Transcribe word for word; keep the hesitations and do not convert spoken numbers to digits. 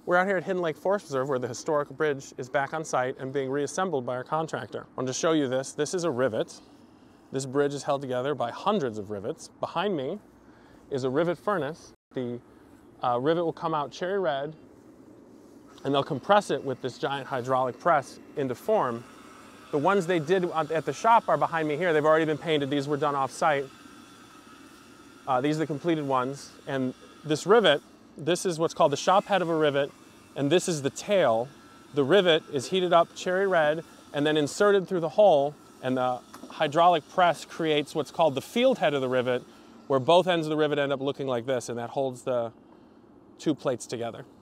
We're out here at Hidden Lake Forest Preserve where the historic bridge is back on site and being reassembled by our contractor. I want to show you this. This is a rivet. This bridge is held together by hundreds of rivets. Behind me is a rivet furnace. The uh, rivet will come out cherry red, and they'll compress it with this giant hydraulic press into form. The ones they did at the shop are behind me here. They've already been painted. These were done off-site. Uh, these are the completed ones. And this rivet, this is what's called the shop head of a rivet, and this is the tail. The rivet is heated up cherry red and then inserted through the hole, and the hydraulic press creates what's called the field head of the rivet, where both ends of the rivet end up looking like this, and that holds the two plates together.